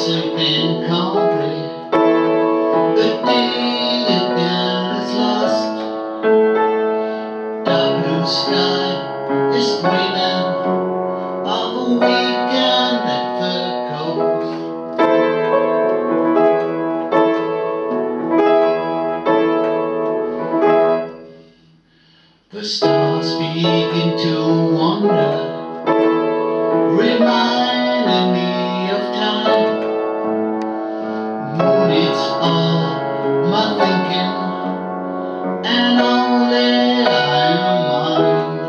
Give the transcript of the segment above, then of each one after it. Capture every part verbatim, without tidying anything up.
sleeping calmly. The day again is lost. Dark blue sky is dreaming of a weekend at the coast. The stars begin to wander, reminding me of time. Moon, it's all my thinking, and only I am mine.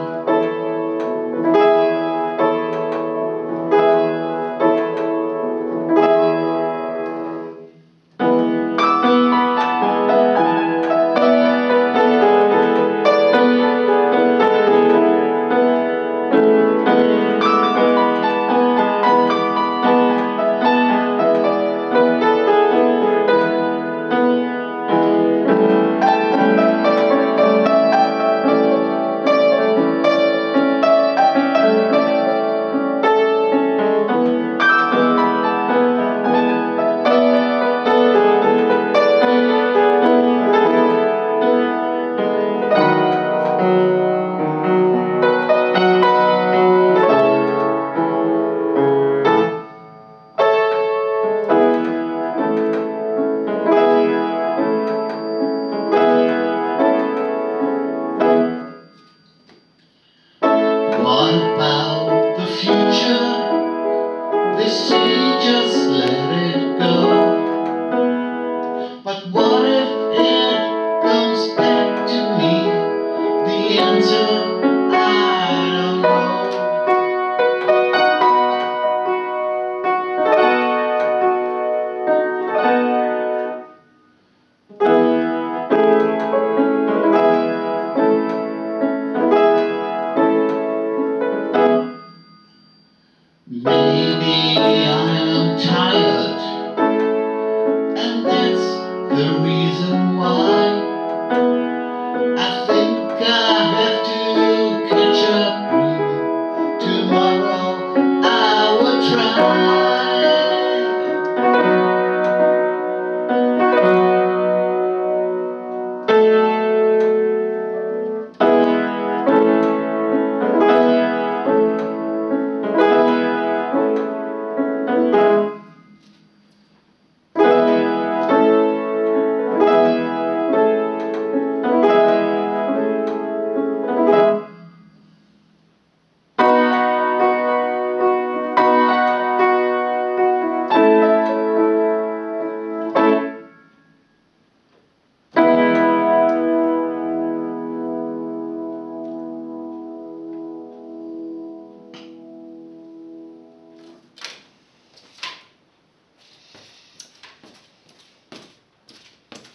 What about the future? They say just let it go. But what if it comes back to me? The answer, I don't know. Maybe I am tired